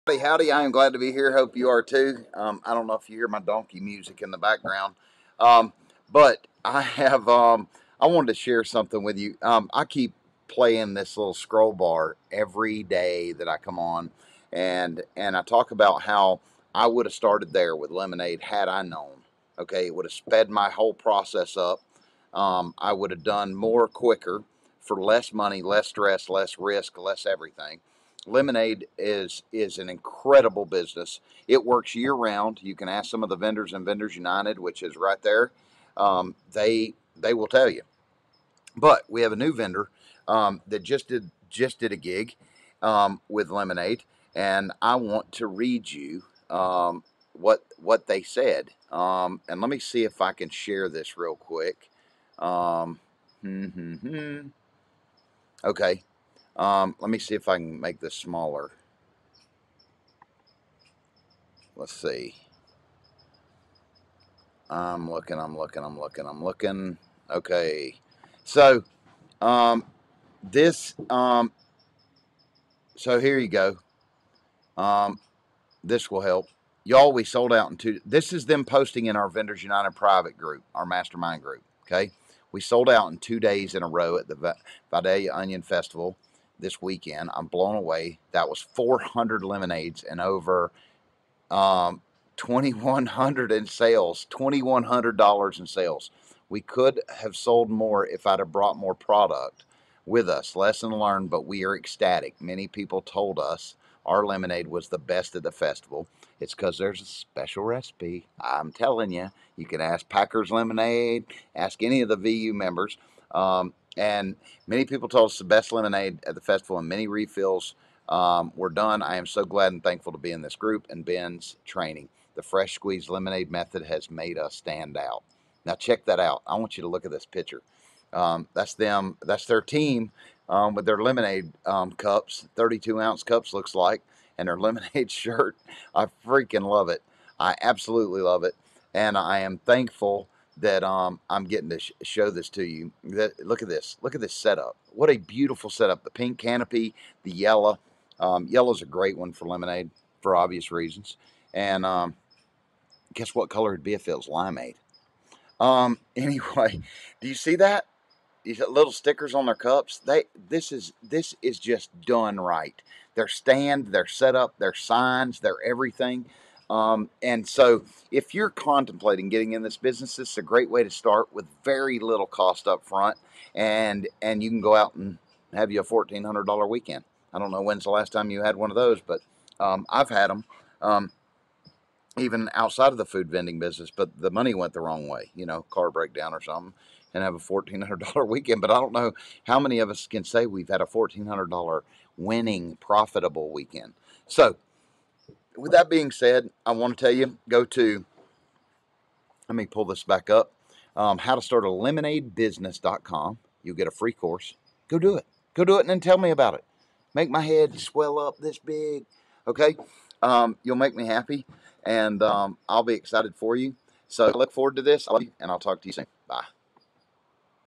Howdy, I am glad to be here. Hope you are too. I don't know if you hear my donkey music in the background, um, but I wanted to share something with you. I keep playing this little scroll bar every day that I come on, and I talk about how I would have started there with lemonade had I known. Okay, it would have sped my whole process up. I would have done more quicker for less money, less stress, less risk, less everything. Lemonade is an incredible business. It works year round. You can ask some of the vendors in Vendors United, which is right there. They will tell you. But we have a new vendor that just did a gig with Lemonade, and I want to read you what they said. And let me see if I can share this real quick. Um, hmm, hmm, hmm. Okay. Let me see if I can make this smaller. Let's see. I'm looking. Okay. So, um, this, so here you go. Um, this will help. Y'all, we sold out in two. This is them posting in our Vendors United private group, our mastermind group. Okay. We sold out in 2 days in a row at the Vidalia Onion Festival this weekend. I'm blown away. That was 400 lemonades and over 2,100 in sales, $2,100 in sales. We could have sold more if I'd have brought more product with us. Lesson learned, but we are ecstatic. Many people told us our lemonade was the best at the festival. It's because there's a special recipe. I'm telling you, you can ask Packers Lemonade, ask any of the VU members. And many people told us the best lemonade at the festival, and many refills we're done. I am so glad and thankful to be in this group and Ben's training. The fresh squeezed lemonade method has made us stand out. Now check that out. I want you to look at this picture. That's them. That's their team with their lemonade cups, 32-ounce cups looks like, and their lemonade shirt. I freaking love it. I absolutely love it, and I am thankful that I'm getting to show this to you. Look at this. Look at this setup. What a beautiful setup. The pink canopy, the yellow. Yellow's a great one for lemonade for obvious reasons. And guess what color it'd be if it was limeade? Anyway, do you see that? These little stickers on their cups. This is just done right. Their stand, their setup, their signs, their everything. And so, if you're contemplating getting in this business, this is a great way to start with very little cost up front, and you can go out and have you a $1,400 weekend. I don't know when's the last time you had one of those, but I've had them. Um, even outside of the food vending business, but the money went the wrong way, car breakdown or something, and have a $1,400 weekend. But I don't know how many of us can say we've had a $1,400 winning, profitable weekend. So, with that being said, I want to tell you let me pull this back up, how to start a lemonadebusiness.com. You'll get a free course. Go do it. Go do it and then tell me about it. Make my head swell up this big. Okay? You'll make me happy, and I'll be excited for you. So I look forward to this, and I'll talk to you soon. Bye.